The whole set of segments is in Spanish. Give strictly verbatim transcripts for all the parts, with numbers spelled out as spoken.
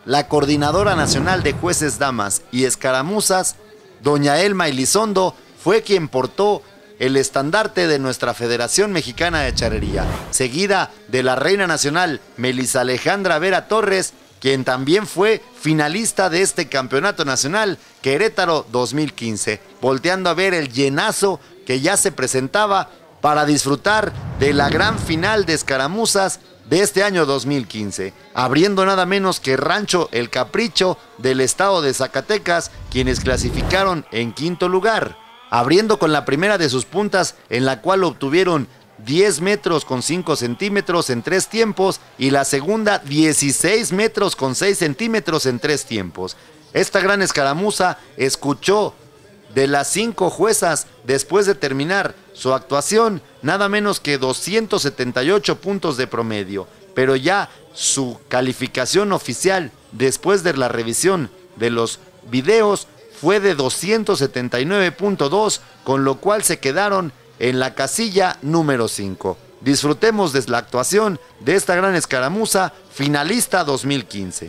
la Coordinadora Nacional de Jueces Damas y Escaramuzas, doña Elma Elizondo, fue quien portó el estandarte de nuestra Federación Mexicana de Charrería, seguida de la Reina Nacional Melisa Alejandra Vera Torres, quien también fue finalista de este Campeonato Nacional Querétaro dos mil quince, volteando a ver el llenazo que ya se presentaba para disfrutar de la gran final de escaramuzas de este año dos mil quince, abriendo nada menos que Rancho El Capricho del estado de Zacatecas, quienes clasificaron en quinto lugar, abriendo con la primera de sus puntas, en la cual obtuvieron diez metros con cinco centímetros en tres tiempos, y la segunda dieciséis metros con seis centímetros en tres tiempos. Esta gran escaramuza escuchó de las cinco juezas después de terminar su actuación nada menos que doscientos setenta y ocho puntos de promedio, pero ya su calificación oficial después de la revisión de los videos fue de doscientos setenta y nueve punto dos, con lo cual se quedaron en la casilla número cinco. Disfrutemos de la actuación de esta gran escaramuza finalista dos mil quince.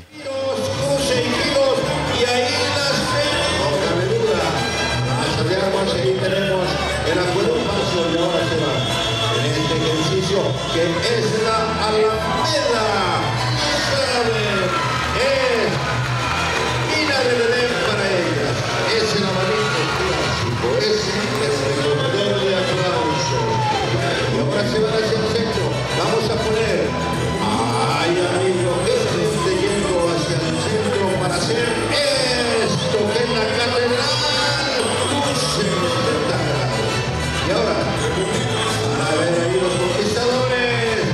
Que es la Alameda, es Mina de Belén para ellas, es el abanico clásico, es el recogedor de aplausos. Y ahora se van hacia el centro, vamos a poner, ay amigo, este esté yendo hacia el centro para hacer esto que es la catedral, luces espectaculares. Y ahora, a ver ahí los conquistadores.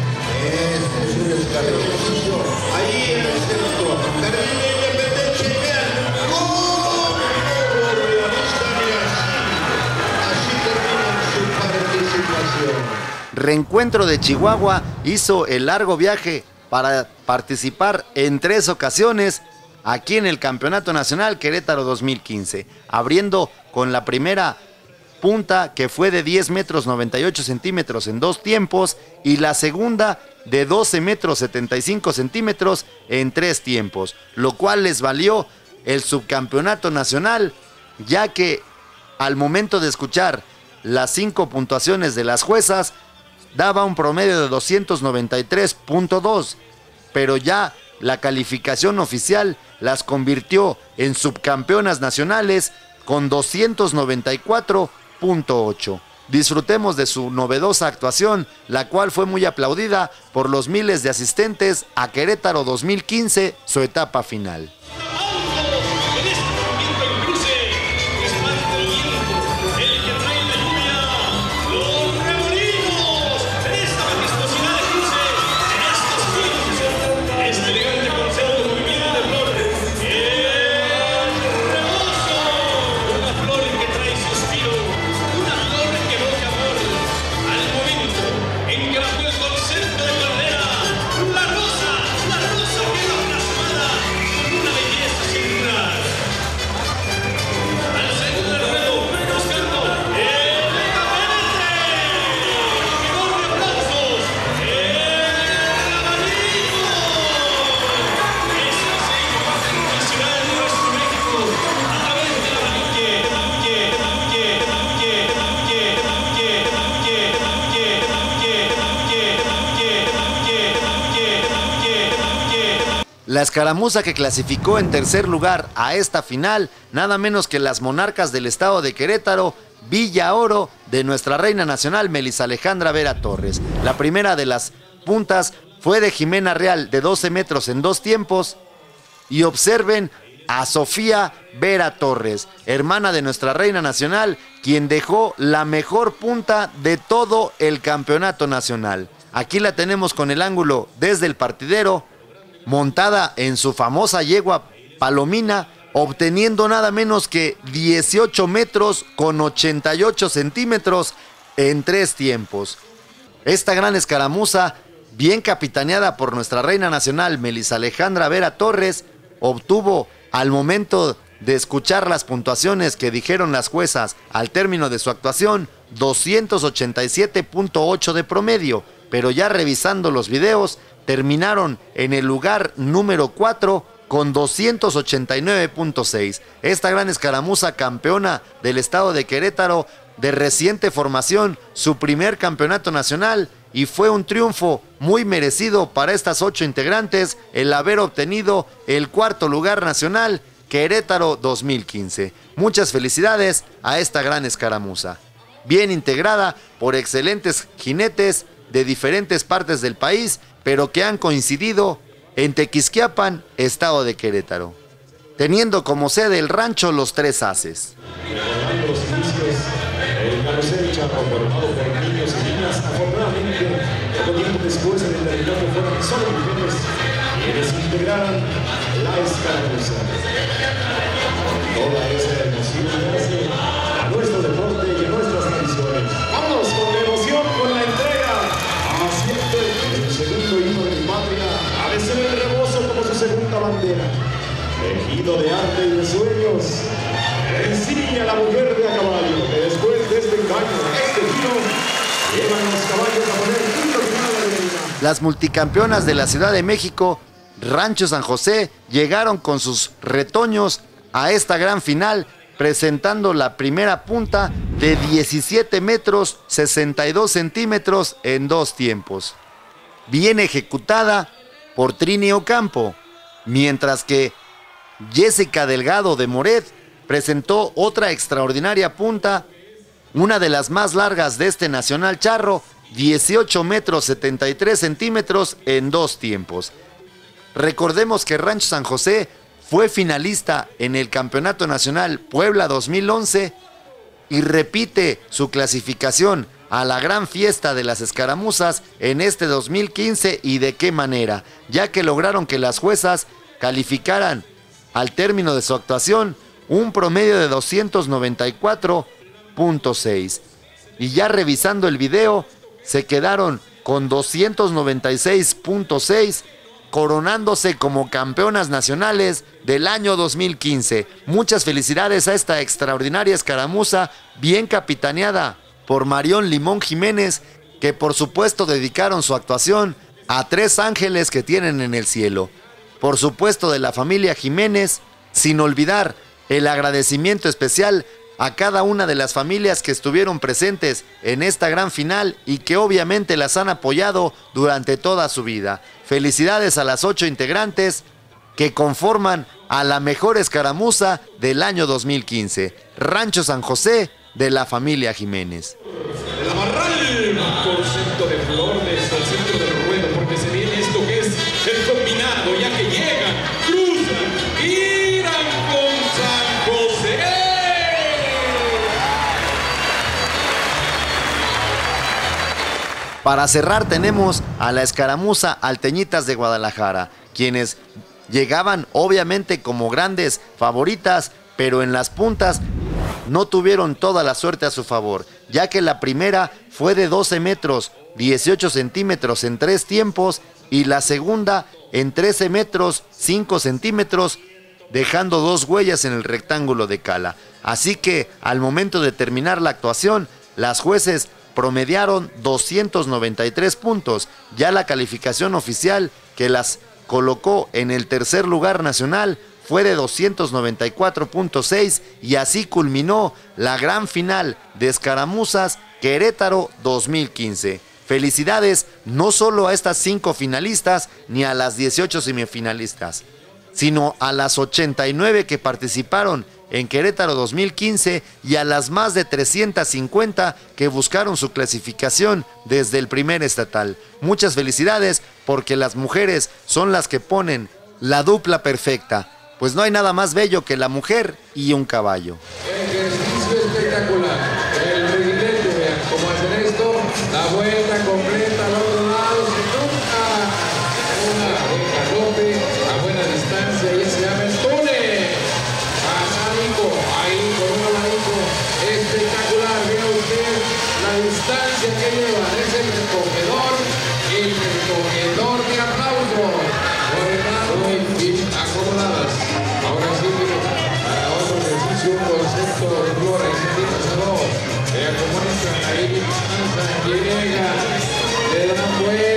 Ejercicio ahí en el centro, termina Independencia y vean cómo están y así, así terminan su participación. Reencuentro de Chihuahua hizo el largo viaje para participar en tres ocasiones aquí en el Campeonato Nacional Querétaro dos mil quince, abriendo con la primera punta, que fue de diez metros noventa y ocho centímetros en dos tiempos, y la segunda de doce metros setenta y cinco centímetros en tres tiempos, lo cual les valió el subcampeonato nacional, ya que al momento de escuchar las cinco puntuaciones de las juezas daba un promedio de doscientos noventa y tres punto dos, pero ya la calificación oficial las convirtió en subcampeonas nacionales con doscientos noventa y cuatro punto ocho. Disfrutemos de su novedosa actuación, la cual fue muy aplaudida por los miles de asistentes a Querétaro dos mil quince, su etapa final. La escaramuza que clasificó en tercer lugar a esta final, nada menos que las monarcas del estado de Querétaro, Villa Oro, de nuestra reina nacional Melisa Alejandra Vera Torres. La primera de las puntas fue de Jimena Real, de doce metros en dos tiempos, y observen a Sofía Vera Torres, hermana de nuestra reina nacional, quien dejó la mejor punta de todo el campeonato nacional. Aquí la tenemos con el ángulo desde el partidero, montada en su famosa yegua Palomina, obteniendo nada menos que dieciocho metros con ochenta y ocho centímetros en tres tiempos. Esta gran escaramuza, bien capitaneada por nuestra reina nacional Melisa Alejandra Vera Torres, obtuvo, al momento de escuchar las puntuaciones que dijeron las juezas al término de su actuación, doscientos ochenta y siete punto ocho de promedio, pero ya revisando los videos, terminaron en el lugar número cuatro con doscientos ochenta y nueve punto seis. Esta gran escaramuza campeona del estado de Querétaro, de reciente formación, su primer campeonato nacional, y fue un triunfo muy merecido para estas ocho integrantes el haber obtenido el cuarto lugar nacional Querétaro dos mil quince. Muchas felicidades a esta gran escaramuza, bien integrada por excelentes jinetes de diferentes partes del país, pero que han coincidido en Tequisquiapan, estado de Querétaro, teniendo como sede el rancho Los Tres Haces. Recordando los inicios, el carrusel charro formado por niños y niñas, afortunadamente, poco tiempo después se determinó que fueron solo mujeres quienes integraran la escaramuza. Toda esa emoción hace a nuestro deporte y a nuestras tradiciones. Vámonos con la emoción, con la entrega. Haciendo el segundo himno de mi patria, ha de ser el rebozo como su segunda bandera. Tejido de arte y de sueños, enseña a la mujer de a caballo, que después de este engaño, este giro, llevan los caballos a poner punto final a la arena. Las multicampeonas de la Ciudad de México, Rancho San José, llegaron con sus retoños a esta gran final, presentando la primera punta de diecisiete metros sesenta y dos centímetros en dos tiempos, bien ejecutada por Trini Ocampo, mientras que Jessica Delgado de Moret presentó otra extraordinaria punta, una de las más largas de este nacional charro, dieciocho metros setenta y tres centímetros en dos tiempos. Recordemos que Rancho San José fue finalista en el Campeonato Nacional Puebla dos mil once y repite su clasificación a la gran fiesta de las escaramuzas en este dos mil quince. ¿Y de qué manera? Ya que lograron que las juezas calificaran al término de su actuación un promedio de doscientos noventa y cuatro punto seis. Y ya revisando el video, se quedaron con doscientos noventa y seis punto seis, coronándose como campeonas nacionales del año dos mil quince. Muchas felicidades a esta extraordinaria escaramuza, bien capitaneada por Marión Limón Jiménez, que por supuesto dedicaron su actuación a tres ángeles que tienen en el cielo. Por supuesto de la familia Jiménez, sin olvidar el agradecimiento especial a cada una de las familias que estuvieron presentes en esta gran final y que obviamente las han apoyado durante toda su vida. Felicidades a las ocho integrantes que conforman a la mejor escaramuza del año dos mil quince, Rancho San José de la familia Jiménez. La barral, concepto de flor desde el centro del ruedo, porque se viene esto que es el combinado, ya que llegan, cruzan, irán con San José. Para cerrar tenemos a la escaramuza Alteñitas de Guadalajara, quienes llegaban obviamente como grandes favoritas, pero en las puntas no tuvieron toda la suerte a su favor, ya que la primera fue de doce metros dieciocho centímetros en tres tiempos y la segunda en trece metros cinco centímetros, dejando dos huellas en el rectángulo de cala. Así que al momento de terminar la actuación, las jueces promediaron doscientos noventa y tres puntos, ya la calificación oficial que las colocó en el tercer lugar nacional fue de doscientos noventa y cuatro punto seis, y así culminó la gran final de escaramuzas Querétaro dos mil quince. Felicidades no solo a estas cinco finalistas ni a las dieciocho semifinalistas, sino a las ochenta y nueve que participaron en Querétaro dos mil quince y a las más de trescientas cincuenta que buscaron su clasificación desde el primer estatal. Muchas felicidades, porque las mujeres son las que ponen la dupla perfecta, pues no hay nada más bello que la mujer y un caballo. Ejercicio espectacular. El presidente, vean cómo hacen esto, la vuelta completa al otro lado, se nunca una buen galope a buena distancia, y se llama el túnel. Pasadico, ahí con un abanico espectacular. Vea usted la distancia que llevan, es el recogedor, el recogedor de aplausos. Por el lado y acomodadas. Ahora sí, para otro ejercicio, un concepto de flora y sentidos a dos. Vean cómo entran ahí, avanzan, llegan, le dan vuelta.